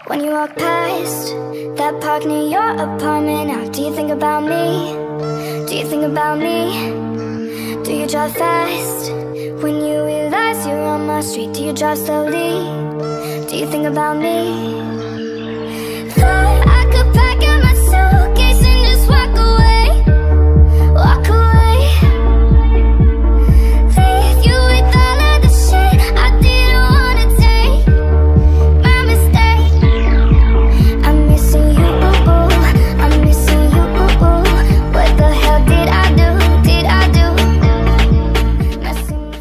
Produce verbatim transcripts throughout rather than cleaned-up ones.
When you walk past that park near your apartment now, do you think about me? Do you think about me? Do you drive fast when you realize you're on my street? Do you drive slowly? Do you think about me? Thought I could pack up my suitcase and just walk away, walk away, leave you with all of the shit I didn't wanna take. My mistake. I'm missing you, I'm missing you. What the hell did I do? Did I do? Messing with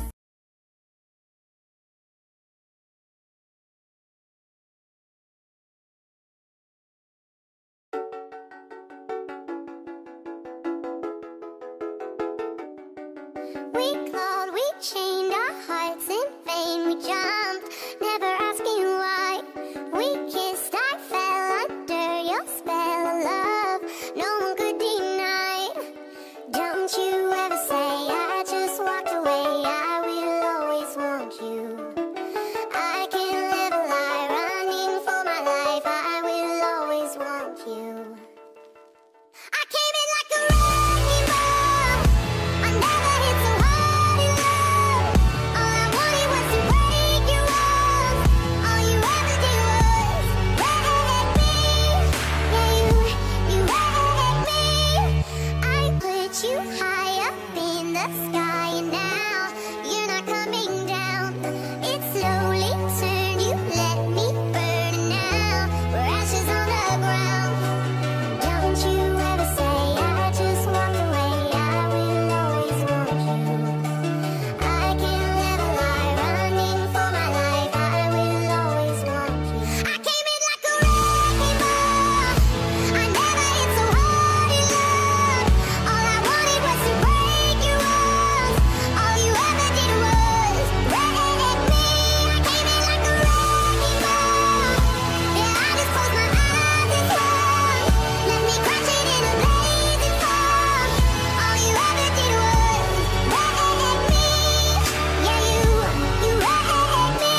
We clawed, we chained our hearts in vain. We jumped, never asking why. We kissed, I fell under your spell of love. No one could deny. Don't you ever say I just walked away. I will always want you. I can't live a lie, running for my life. I will always want you. I came in like a wrecking ball. I never hit so hard in love. All I wanted was to break your walls. All you ever did was wreck me. Yeah, you, you wrecked me. I put you high up in the sky, and now you're not coming down. It slowly turned, you let me burn, and now we're ashes on the ground. Don't you ever say I just walked away. I will always want you. I can't live a lie, running for my life. I will always want you. I came in like a wrecking ball. I never hit so hard in love. All I wanted was to break your walls. All you ever did was wreck me. I came in like a wrecking ball. Yeah, I just closed my eyes and swung. Let me crash it in a blazing fall. All you ever did was wreck me. Yeah, you, you wrecked me.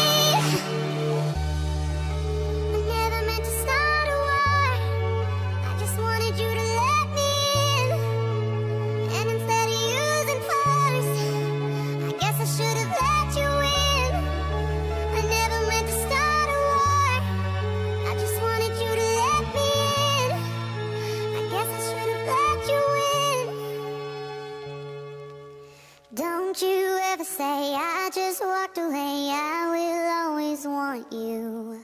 I never meant to start a war. I just wanted you to let me in. And instead of using force, I guess I should have let you in. I never meant to start a war. I just wanted you to let me in. I guess I should have let you in. Don't you ever say I just walked away. I will always want you.